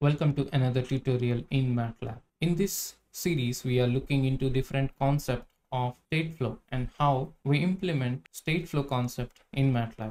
Welcome to another tutorial in MATLAB. In this series, we are looking into different concepts of Stateflow and how we implement Stateflow concept in MATLAB.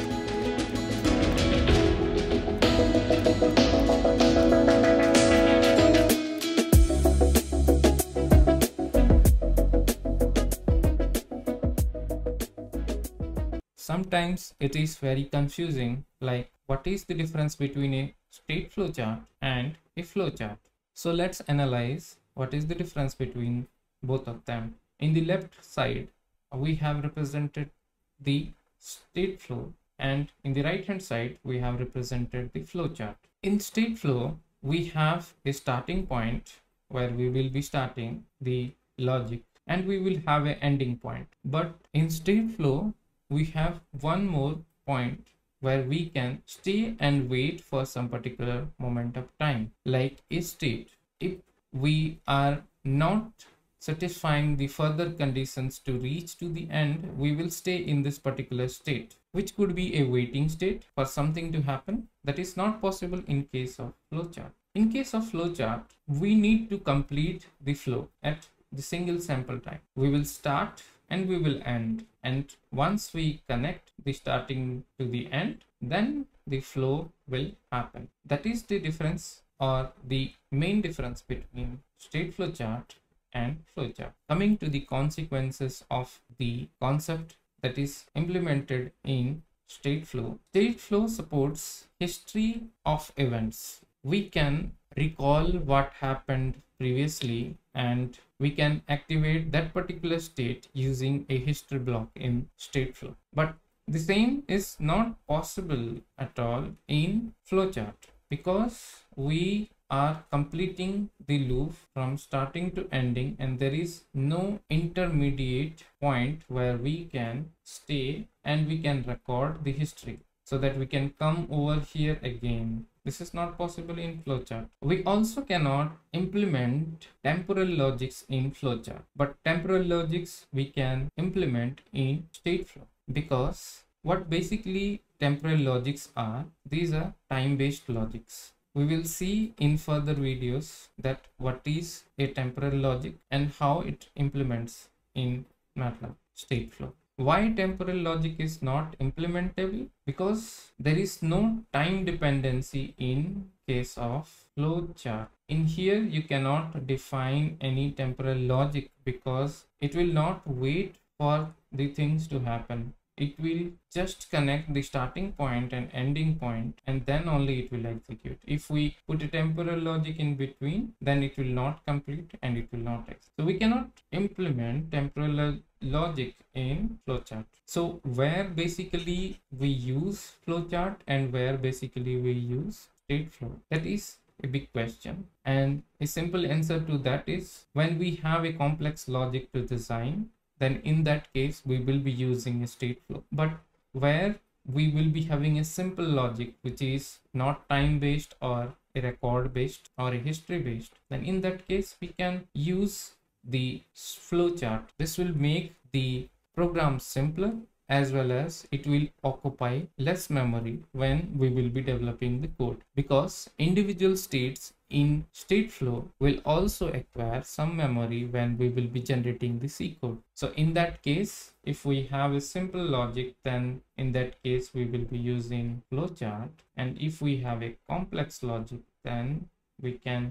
Sometimes it is very confusing, like what is the difference between a state flowchart and a flowchart. So let's analyze what is the difference between both of them. In the left side, we have represented the state flow, and in the right hand side, we have represented the flowchart. In state flow, we have a starting point where we will be starting the logic, and we will have an ending point. But in state flow, we have one more point where we can stay and wait for some particular moment of time, like a state. If we are not satisfying the further conditions to reach to the end, we will stay in this particular state, which could be a waiting state for something to happen. That is not possible in case of flowchart. In case of flowchart, we need to complete the flow at the single sample time. We will start and we will end, and once we connect the starting to the end, then the flow will happen. That is the difference, or the main difference between state flowchart and flowchart. Coming to the consequences of the concept that is implemented in Stateflow. Stateflow supports history of events. We can recall what happened previously, and we can activate that particular state using a history block in Stateflow. But the same is not possible at all in flowchart, because we are completing the loop from starting to ending, and there is no intermediate point where we can stay and we can record the history so that we can come over here again. This is not possible in flowchart. We also cannot implement temporal logics in flowchart, but temporal logics we can implement in Stateflow, because what basically temporal logics are, these are time-based logics. We will see in further videos that what is a temporal logic and how it implements in MATLAB Stateflow. Why temporal logic is not implementable? Because there is no time dependency in case of flowchart. In here, you cannot define any temporal logic because it will not wait for the things to happen. It will just connect the starting point and ending point, and then only it will execute. If we put a temporal logic in between, then it will not complete and it will not execute. So we cannot implement temporal logic in flowchart. So where basically we use flowchart and where basically we use Stateflow, that is a big question, and a simple answer to that is when we have a complex logic to design, then in that case we will be using a Stateflow. But where we will be having a simple logic which is not time based or a record based or a history based, then in that case we can use the flowchart. This will make the program simpler, as well as it will occupy less memory when we will be developing the code, because individual states in Stateflow will also acquire some memory when we will be generating the C code. So in that case, if we have a simple logic, then in that case we will be using flowchart, and if we have a complex logic, then we can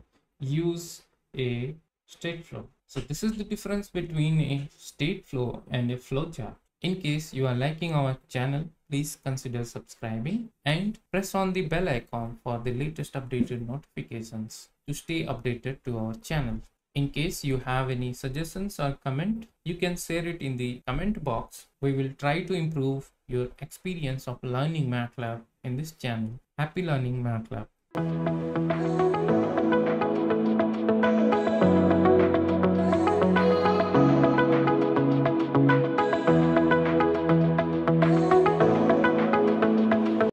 use a Stateflow. So this is the difference between a Stateflow and a flowchart. In case you are liking our channel, please consider subscribing and press on the bell icon for the latest updated notifications to stay updated to our channel. In case you have any suggestions or comment, you can share it in the comment box. We will try to improve your experience of learning MATLAB in this channel. Happy learning MATLAB.